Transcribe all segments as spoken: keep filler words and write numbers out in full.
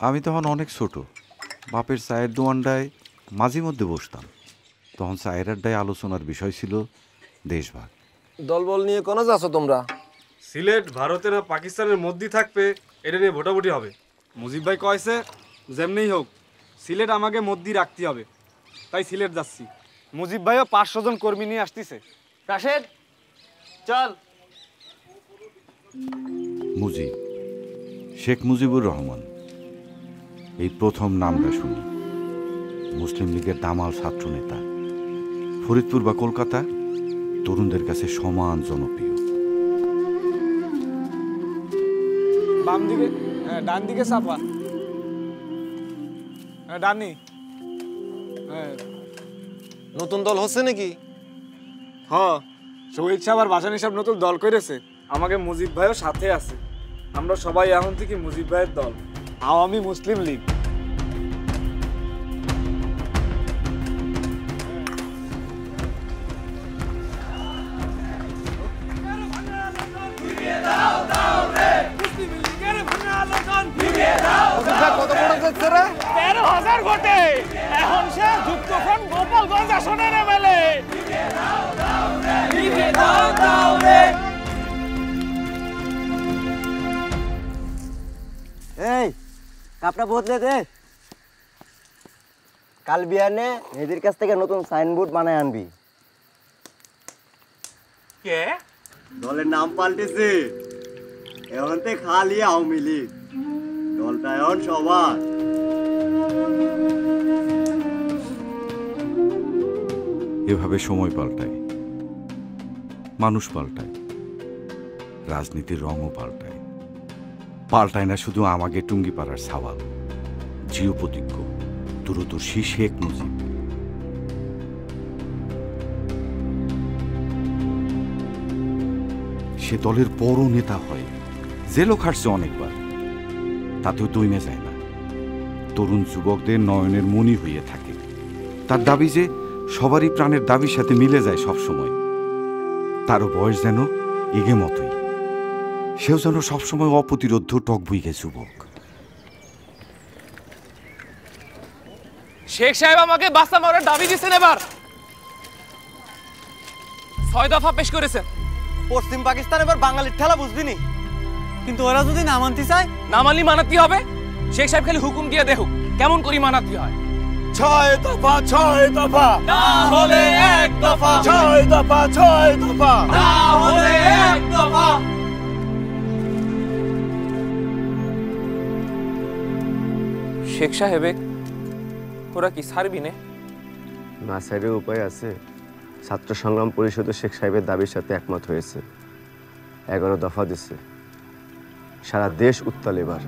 আমি তখন অনেক ছোট, বাপের চায়ের দোয়ানটায় মাঝে মধ্যে বসতাম। তখন চায়ের আড্ডায় আলোচনার বিষয় ছিল দেশভাগ। দলবল নিয়ে কোন যাচ্ছ তোমরা? সিলেট ভারতের আর পাকিস্তানের মধ্যে থাকবে, এটা নিয়ে ভোটাভুটি হবে। মুজিব ভাই কয়েছে যেমনিই হোক সিলেট আমাকে মধ্যে রাখতে হবে, তাই সিলেট যাচ্ছি। মুজিব ভাইও পাঁচশো জন কর্মী নিয়ে আসতেছে। রাশেদ চল। মুজিব, শেখ মুজিবুর রহমান, এই প্রথম নামটা শুনি। মুসলিম লীগের দামাল ছাত্র নেতা, ফরিদপুর বা কলকাতা তরুণদের কাছে সমান জনপ্রিয়। বাম দিকে, হ্যাঁ ডান দিকে চাপা, হ্যাঁ ডানি। হ্যাঁ নতুন দল হচ্ছে নাকি? হ্যাঁ, শহীদ সাহেব আর ভাসানী সাহেব নতুন দল করেছে, আমাকে মুজিব ভাইও সাথে আছে। আমরা সবাই এখন থেকে মুজিব ভাইয়ের দল, আওয়ামী মুসলিম লীগ। কত বড় যাচ্ছে রে? তেরো হাজার ভোটে এখন সে যুক্তফ্রন্ট গোপালগঞ্জ আসনের এমএলএ। এই কাপড়া বদলে দে। কাল বিয়ানে মেয়েদের কাছ থেকে নতুন সাইনবোর্ড বানায় আনবি। কে? দলের নাম পাল্টেছে, এখন থেকে খালি আওয়ামী লীগ। দলটা এখন সবার। এভাবে সময় পাল্টায়, মানুষ পাল্টায়, রাজনীতির রঙও পাল্টায়। পাল্টায় না শুধু আমাকে টুঙ্গিপাড়ার সাওয়াল, জিও প্রতিজ্ঞ দূরদর্শী শেখ মুজিব। সে দলের বড় নেতা হয়, জেলও খাটছে অনেকবার, তাতেও দইমে যায় না। তরুণ যুবকদের নয়নের মণি হইয়ে থাকে। তার দাবি যে সবারই প্রাণের দাবির সাথে মিলে যায় সব সময়। তারও বয়স যেন এগে মতোই, সেও যেন সবসময় অপ্রতিরোধ্য টকবইগে যুবক। শেখ সাহেব আমাকে বাস্তা মারার দাবি দিচ্ছেন, এবার ছয় দফা পেশ করেছেন। পশ্চিম পাকিস্তান এবার বাঙালির ঠেলা বুঝবিনি, কিন্তু ওরা যদি না মানতে চায়, না মানলি মানাতে হবে। শেখ সাহেব খালি হুকুম দিয়ে দেখুক কেমন করি মানাতে হয়। ছয় দফা ছয় দফা না হলে এক দফা, ছয় দফা ছয় দফা না হলে এক দফা। শেখ সাহেব ওরা কি ছাড়বি নে? না সাইডের উপায় আছে। ছাত্র সংগ্রাম পরিষদ শেখ সাহেবের দাবির সাথে একমত হয়েছে, এগারো দফা দিচ্ছে। সারা দেশ উত্তাল এবার।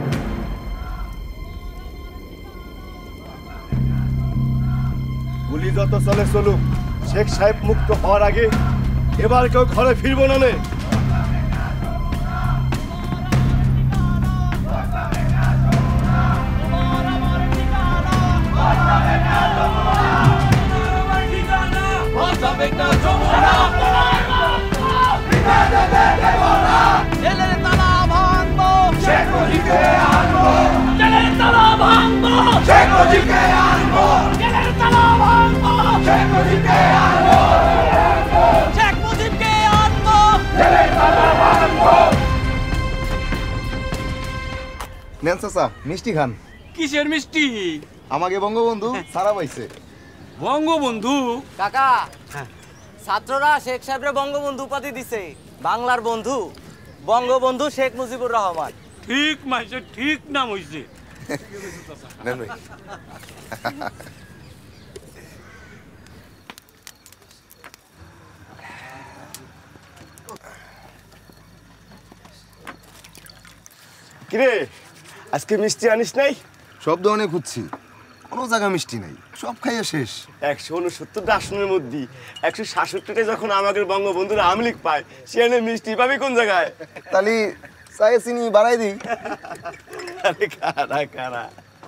গুলি যত চলে চলুক, শেখ সাহেব মুক্ত হওয়ার আগে এবার কেউ ঘরে ফিরবো না। নে নেন চাচা, মিষ্টি খান। কিসের মিষ্টি? আমাকে বঙ্গবন্ধু সারা পাইছে। বঙ্গবন্ধু? কাকা ছাত্ররা শেখ সাহেবরে বঙ্গবন্ধু উপাধি দিছে। বাংলার বন্ধু বঙ্গবন্ধু শেখ মুজিবুর রহমান। ঠিক মাইছে, ঠিক নাম হইছে। নেন ভাই। কিরে আজকে মিষ্টি আনিস নাই? সব ধরনের খুঁজছি, কোনো জায়গা মিষ্টি নাই, সব খাইয়া শেষ। একশো উনসত্তরটা আসনের মধ্যে একশো সাতষট্টিটা যখন আমাদের বঙ্গবন্ধুরা আওয়ামী লীগ পায়, সেখানে মিষ্টি পাবি কোন জায়গায়? তাহলে চায়ে চিনি বাড়াই দিই। আরে কারা কারা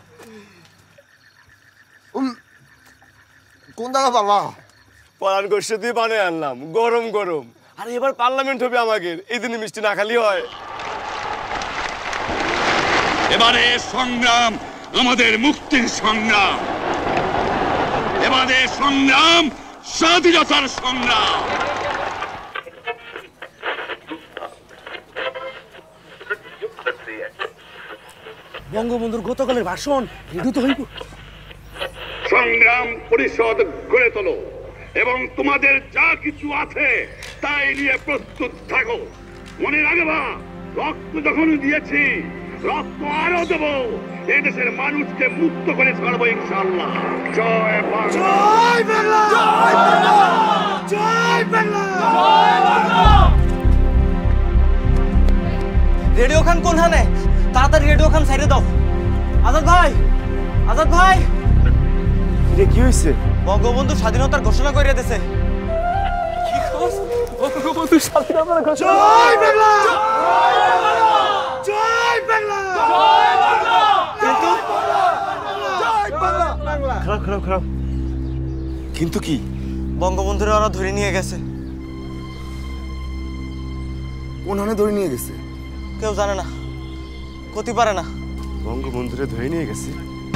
কোন জায়গা পাবা? পরান গোষ্ঠ দিয়ে বানিয়ে আনলাম, গরম গরম। আরে এবার পার্লামেন্ট হবে আমাদের, এই দিনে মিষ্টি না খালি হয়। এবারে সংগ্রাম আমাদের মুক্তির সংগ্রাম, এবারে সংগ্রাম স্বাধীনতার সংগ্রাম। বঙ্গবন্ধুর গতকালের ভাষণ রেডি তো হইব। সংগ্রাম পরিষদ গড়ে তোলো এবং তোমাদের যা কিছু আছে তাই নিয়ে প্রস্তুত থাকো। মনে রাখবা, রক্ত যখন দিয়েছি রক্ত আরো দেবো, এই দেশের মানুষকে মুক্ত করে ছাড়বো ইনশাআল্লাহ। জয় বাংলা, জয় বাংলা, জয় বাংলা, জয় বাংলা, জয় বাংলা। রেডিও খান কোনখানে? তাড়াতাড়ি রেডিও খান সাইডে দাও। আজাদ ভাই, আজাদ ভাই, রে কি হয়েছে? বঙ্গবন্ধু স্বাধীনতার ঘোষণা করে দিয়েছে। বঙ্গবন্ধু স্বাধীনতার ঘোষণা। জয় বাংলা, জয় বাংলা, জয় বাংলা, কিন্তু জয় বাংলা। খারাপ খারাপ খারাপ। কিন্তু কি? বঙ্গবন্ধুরা ওরা ধরে নিয়ে গেছে। কোন হানে ধরে নিয়ে গেছে? কেউ জানে না, ক্ষতি পারে না। বঙ্গবন্ধুরে ধরে নিয়ে গেছে।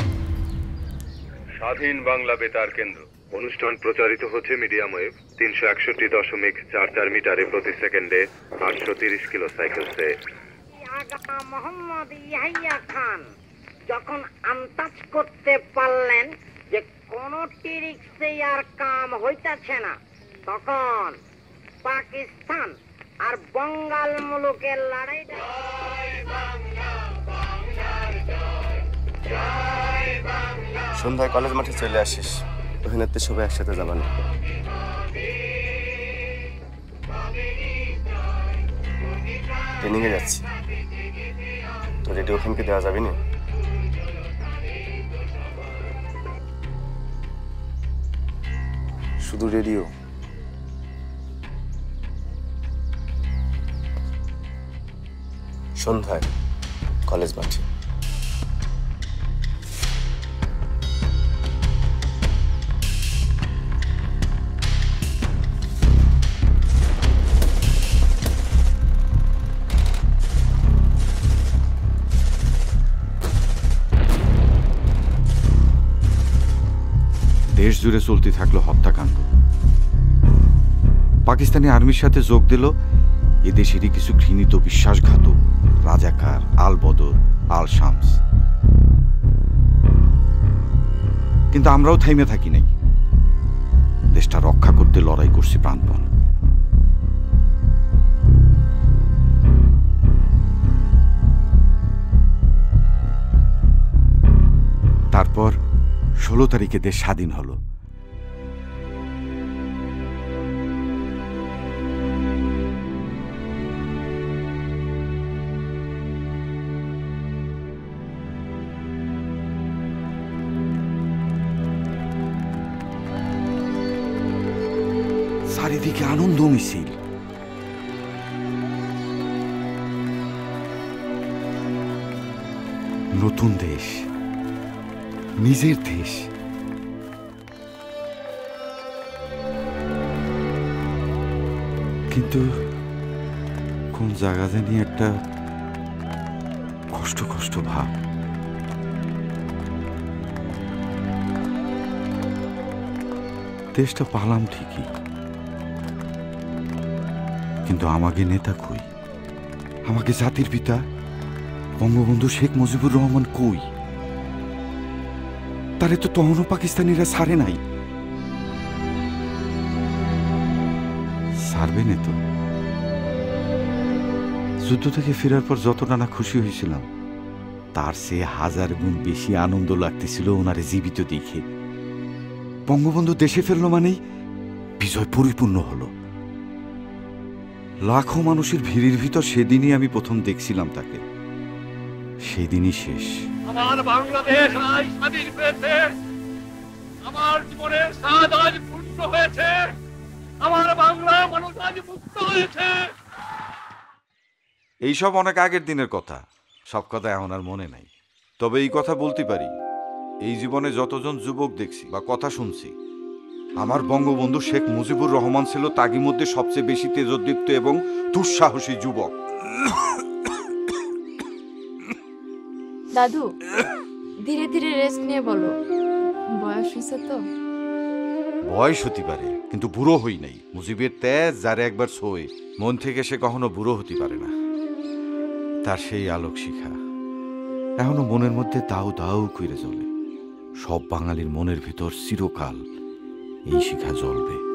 স্বাধীন বাংলা বেতার কেন্দ্র অনুষ্ঠান প্রচারিত হচ্ছে মিডিয়াম ওয়েভ তিনশো একষট্টি দশমিক চার চার মিটারে প্রতি সেকেন্ডে আটশো তিরিশ কিলো সাইকেলসে। আগা মোহাম্মদ ইয়াহিয়া খান যখন আন্দাজ করতে পারলেন যে কোন টিরিক্সে আর কাম হইতাছে না, তখন পাকিস্তান আর বঙ্গাল মুলুকের লড়াইটা সন্ধ্যায় কলেজ মাঠে চলে আসিস, ওখানে তো সবাই একসাথে যাবা না। ট্রেনিং এ যাচ্ছি, তো রেডিও ওখানকে দেওয়া যাবে না? শুধু রেডিও? সন্ধ্যায় কলেজ মাঠে। দেশ জুড়ে চলতে থাকলো হত্যাকাণ্ড। পাকিস্তানি আর্মির সাথে যোগ দিল এদেশেরই কিছু ঘৃণিত বিশ্বাসঘাতক রাজাকার, আল বদর, আল শামস। কিন্তু আমরাও থাইমে থাকি নাই, দেশটা রক্ষা করতে লড়াই করছি প্রাণপণ। তারপর ষোলো তারিখে দেশ স্বাধীন হলো। চারিদিকে আনন্দ মিছিল। নতুন দেশ, নিজের দেশ। কিন্তু কোন জায়গা জানি একটা কষ্ট কষ্ট ভাব। দেশটা পালাম ঠিকই, কিন্তু আমাকে নেতা কই? আমাকে জাতির পিতা বঙ্গবন্ধু শেখ মুজিবুর রহমান কই? তারে তো তখনও পাকিস্তানিরা ছাড়ে নাই। ছাড়বে না তো। যুদ্ধ থেকে ফেরার পর যতটা না খুশি হয়েছিলাম, তার চেয়ে হাজার গুণ বেশি আনন্দ লাগতেছিল ওনারে জীবিত দেখে। বঙ্গবন্ধু দেশে ফেরলো মানেই বিজয় পরিপূর্ণ হলো। লাখো মানুষের ভিড়ের ভিতর সেদিনই আমি প্রথম দেখছিলাম তাকে। সেদিনই শেষ। আমার বাংলাদেশ আজ স্বাধীন হয়েছে, আমার জীবনের স্বাদ আজ পূর্ণ হয়েছে, আমার বাংলা মানুষ আজ মুক্ত হয়েছে। এইসব অনেক আগের দিনের কথা, সব কথা এখন আর মনে নাই। তবে এই কথা বলতে পারি, এই জীবনে যতজন যুবক দেখছি বা কথা শুনছি, আমার বঙ্গবন্ধু শেখ মুজিবুর রহমান ছিল তাগি মধ্যে সবচেয়ে বেশি তেজোদ্দীপ্ত এবং দুঃসাহসী যুবক। দাদু ধীরে ধীরে রেস্ট নিয়ে বলো, বয়স হয়েছে তো। বয়স হতে পারে, কিন্তু বুড়ো হই নাই। মুজিবের তেজ যারে একবার ছোঁয় মন থেকে সে কখনো বুড়ো হতে পারে না। তার সেই আলোক শিখা এখনো মনের মধ্যে দাউ দাউ করে জ্বলে। সব বাঙালির মনের ভিতর চিরকাল এই শিখা জ্বলবে।